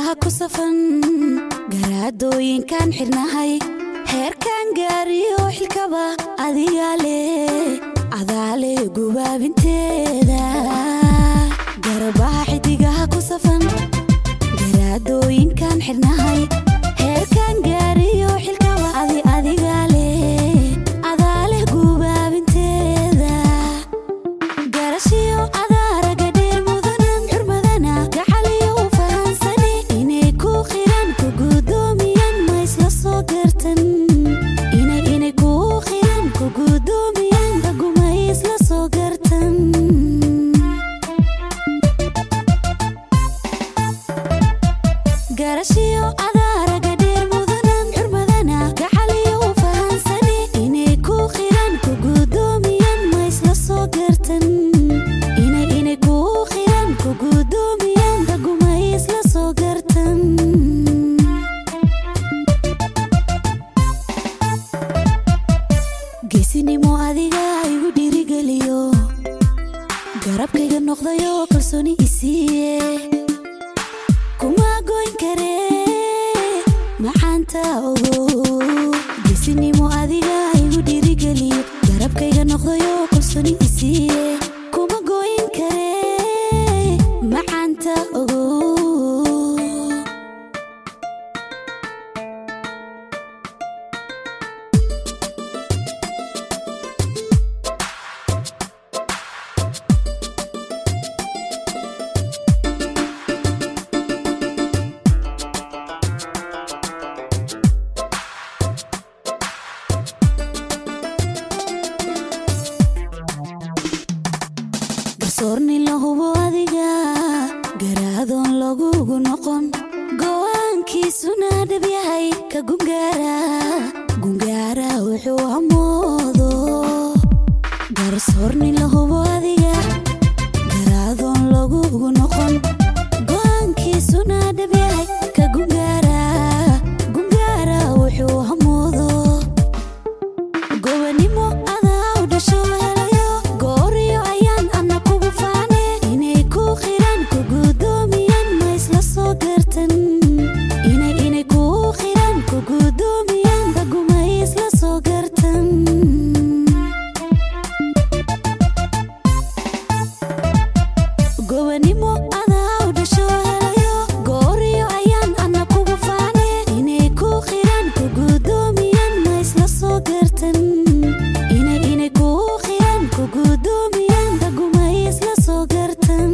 xidigaha ku safan garaadooyinkan xirnahay heerkan gaariyo xilkaba adigaale gubaabinteeda garbaha xidigaha ku safan garaadooyinkan xirnahay heerkan gaariyo xilkaba adigaale gubaabinteeda garashiyo adaaraga dheer mudanan xurmadana gacaliyo u fahansani inay ku qiran ku gudoomiyan ma isla soo gartan inay ku qiran ku gudoomiyan raguma isla soo gartan garashiyo adaaraga dheer mudanan xurmadana gacaliyo u fahansani inay ku qiran ku gudoomiyan ma isla soo gartan inay ku qiran ku gudoomiyan raguma isla soo gartan geesinimo adiga igu dhiirigeliyo garabkayga noqdayo kalsooni isiiye kuma goyn kare maxanta ogo geesinimo adiga igu dhiirigeliyo garabkayga noqdayo kalsooni isiiye kuma goyn kare maxanta ogo sorni la hubo adiga garaadon lagugu noqon go'aankiisuna dhab yahay ka gungaara wuxuu amoodo garsorni la hubo adiga garaadon lagugu noqon go'aankiisuna dhab yahay ka gungaara wuxuu amoodo gobanimo adaa u dhasho helayo gooriyo ayaan ana kugu faane inay ku qiran ku gudoomiyan ma isla soo gartan inay ku qiran ku gudoomiyan raguma isla soo gartan gobanimo adaa u dhasho helayo gooriyo ayaan ana kugu faane inay ku qiran ku gudoomiyan ma isla soo gartan inay ku qiran ku gudoomiyan raguma isla soo gartan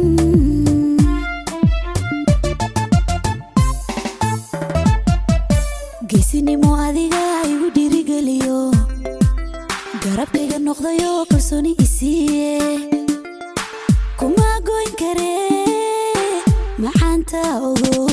geesinimo adiga igu dhiirigeliyo garabkayga noqdayo kalsooni isiiye kuma goyn kare maxanta ogo